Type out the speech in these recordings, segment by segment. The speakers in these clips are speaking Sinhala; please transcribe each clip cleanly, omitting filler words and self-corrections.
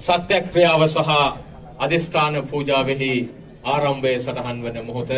සත්‍යක්‍රියාව සහ අධිෂ්ඨාන පූජාවෙහි ආරම්භයේ සටහන් වන මොහොත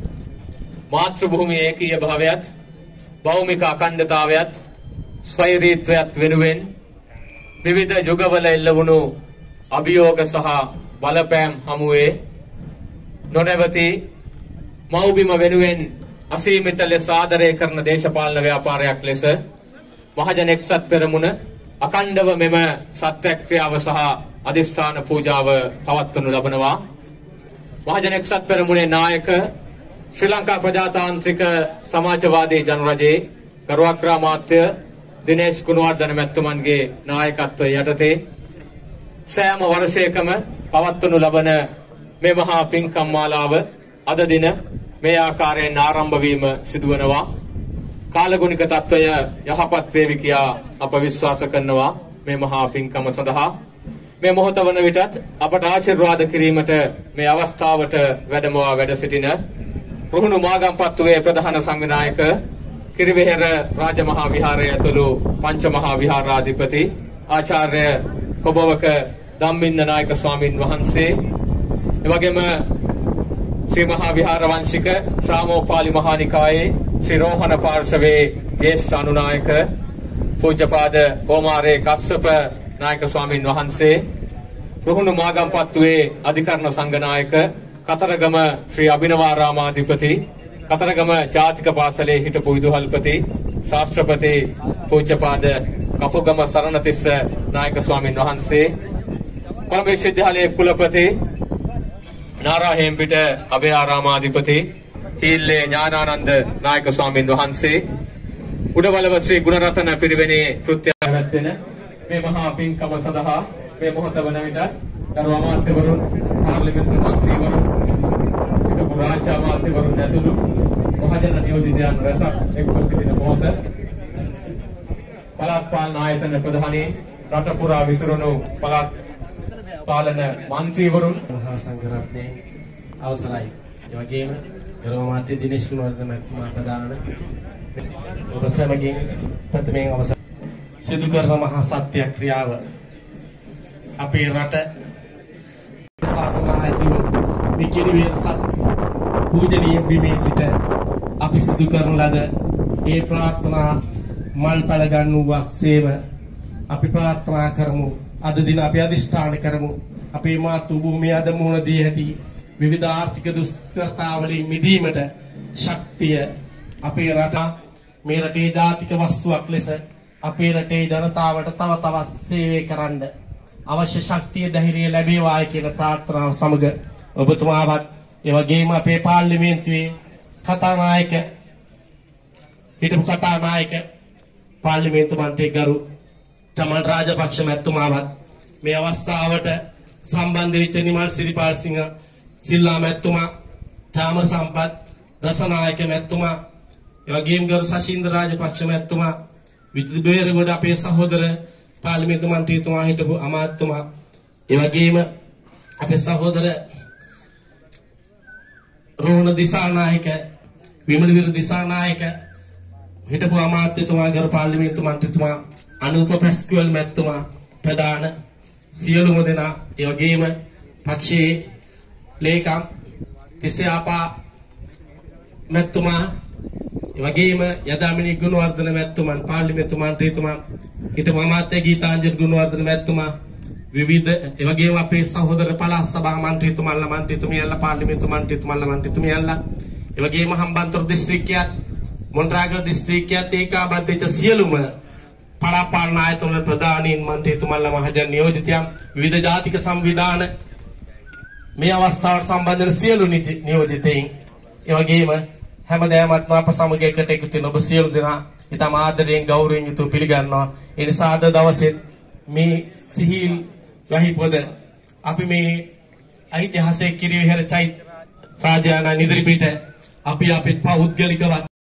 මාතෘ භූමියේ ඒකීය භාවයත් භෞමික අඛණ්ඩතාවයත් ස්වෛරීත්වයත් වෙනුවෙන් විවිධ යුගවල එල්ලවුණු අභියෝග සහ බලපෑම් හමුවේ නොනවති මෞබිම වෙනුවෙන් අසීමිත ලෙස ආදරය කරන දේශපාලන ව්‍යාපාරයක් ලෙස මහජන එක්සත් පෙරමුණ අඛණ්ඩව මෙම සත්‍යක්‍රියාව සහ අධිෂ්ඨාන පූජාව පවත්වනු ලබනවා. මහජන එක්සත් පෙරමුණේ නායක ශ්‍රී ලංකා ප්‍රජාතාන්ත්‍රික සමාජවාදී ජනරජයේ ගරු අග්‍රාමාත්‍ය දිනේෂ් ගුණවර්ධන මැතිතුමන්ගේ නායකත්වය යටතේ සෑම වර්ෂයකම පවත්වනු ලබන මේ මහා පින්කම් මාලාව අද දින මේ ආකාරයෙන් ආරම්භ වීම සිදුවනවා. කාලගුණික තත්වය යහපත් වේවි කියා අප විශ්වාස කරනවා. මේ මහා පින්කම සඳහා මේ මොහොත වන විටත් අපට ආශිර්වාද කිරීමට මේ අවස්ථාවට වැඩමවා වැඩ සිටින රුහුණු මාගම්පත්තුවේ ප්‍රධාන සංවිධායක කිරිවෙහෙර රාජමහා විහාරය ඇතුළු පංචමහා විහාරාධිපති ආචාර්ය කොබවක ධම්මින්න නායක ස්වාමින් වහන්සේ එවැගේම ශ්‍රී මහා විහාර වංශික ශ්‍රාමෝපාලි මහානිකායේ ශ්‍රී රෝහණ පාර්ශවයේ ජ්‍යෙෂ්ඨ අනුනායක පූජ්‍යපාද ඕමාරේ කස්සප නායක ස්වාමින් වහන්සේ රුහුණු මාගම්පත්තුවේ අධිකරණ සංඝනායක කතරගම ශ්‍රී අභිනවාරාමාධිපති කතරගම ජාතික පාසලේ හිටපු විදුහල්පති ශාස්ත්‍රපති පූජ්‍යපාද කපුගම සරණතිස්ස නායක ස්වාමින් වහන්සේ කොළඹ විශ්වවිද්‍යාලයේ කුලපති නාරාහෙම්පිට අභයාරාමාධිපති හීල්ලේ ඥානානන්ද නායක ස්වාමින් වහන්සේ උඩවලව ශ්‍රී ගුණරතන පිරිවෙනේ කෘත්‍ය පැවැත්වෙන මේ මහා පින්කම සඳහා මේ මොහොත වන විටත් ගරු අමාත්‍යවරුන් පාර්ලිමේන්තු මන්ත්‍රීවරුන් හිටපු රාජ්‍ය අමාත්‍යවරුන් ඇතුළු මහජන නියෝජිතයන් රැසක් එක්ව සිටින මොහොත පළාත් පාලන ආයතන ප්‍රධානී රට පුරා විසිරුණු පළාත් පාලන මන්ත්‍රීවරුන් මහා සංඝරත්නයේ අවසරයි. ඒ වගේම ගරු අමාත්‍ය දිනේෂ් ගුණවර්ධන මහත්මයා ප්‍රදාන ඔබ සැමගෙන් ප්‍රථමයෙන් අවසර සිදු කරන මහා සත්‍යක්‍රියාව අපේ රට ශාසන ආයතන විකිරිවේ සත් පූජනීය බිමේ සිට අපි සිදු කරන ලද ඒ ප්‍රාර්ථනා මල් පැල ගන්නුවක් සේම අපි ප්‍රාර්ථනා කරමු. අද දින අපි අධිෂ්ඨාන කරමු අපේ මාතෘ භූමිය අද මුහුණ දී ඇති විවිධ ආර්ථික දුෂ්කරතාවලින් මිදීමට ශක්තිය අපේ රට මේ රටේ ජාතික වස්තුවක් ලෙස අපේ රටේ ජනතාවට තව තවත් සේවය කරන්න අවශ්‍ය ශක්තිය ධෛර්යය ලැබේවායි කියන ප්‍රාර්ථනාව සමග ඔබතුමාවත් ඒ වගේම අපේ පාර්ලිමේන්තුවේ කතානායක හිටපු කතානායක පාර්ලිමේන්තු මන්ත්‍රී ගරු චමන් රාජපක්ෂ මැතිතුමාවත් මේ අවස්ථාවට සම්බන්ධ වෙච්ච නිමල් සිරිපාල්සිංහ සිල්ලා මැතිතුමා චාමර සම්පත් දසනායක මැතිතුමා ඒ වගේම ගරු සශීන්ද්‍ර රාජපක්ෂ මැතිතුමා විදුබේරගොඩ අපේ සහෝදර පාර්ලිමේන්තු මන්ත්‍රීතුමා හිටපු අමාත්‍යතුමා ඒ වගේම අපේ සහෝදර රෝහණ දිසානායක විමලවීර දිසානායක හිටපු අමාත්‍යතුමා ගරු පාර්ලිමේන්තු මන්ත්‍රීතුමා අනුප පැස්කුවල් මැතිතුමා ප්‍රධාන සියලුම දෙනා ඒ වගේම පක්ෂයේ ලේකම් තිසයාපා මැතිතුමා ඒ වගේම යදාමිනී ගුණවර්ධන මැතිතුමන් පාර්ලිමේන්තු මන්ත්‍රීතුමා හිටපු අමාත්‍ය ගීතාංජලි ගුණවර්ධන මැතිතුමා විවිධ ඒ වගේම අපේ සහෝදර පළාත් සභා මන්ත්‍රීතුමන්ලා පාර්ලිමේන්තු මන්ත්‍රීතුමියන්ලා ඒ වගේම හම්බන්තොට දිස්ත්‍රික්කයත් මොණරාගල දිස්ත්‍රික්කයත් ඒකාබද්ධ වෙච්ච සියලුම පළාත් පාලන ආයතන ප්‍රධානීන් මන්ත්‍රීතුමන්ලා මහජන නියෝජිතයන් විවිධ ජාතික සංවිධාන මේ අවස්ථාවට සම්බන්ධ වෙන සියලු නියෝජිතයින් ඒ වගේම හැමදෑමත්ම අප සමග එකට එකතු වෙන ඔබ සියලු දෙනා ඊටම ආදරයෙන් ගෞරවයෙන් යුතුව පිළිගන්නවා. ඒ නිසා අද දවසේ මේ සිහිල් යහිපොද අපි මේ ඓතිහාසික කිරිවෙහෙර චෛත්‍ය රාජානා නිදිරිපිට අපි අපේ පෞද්ගලිකව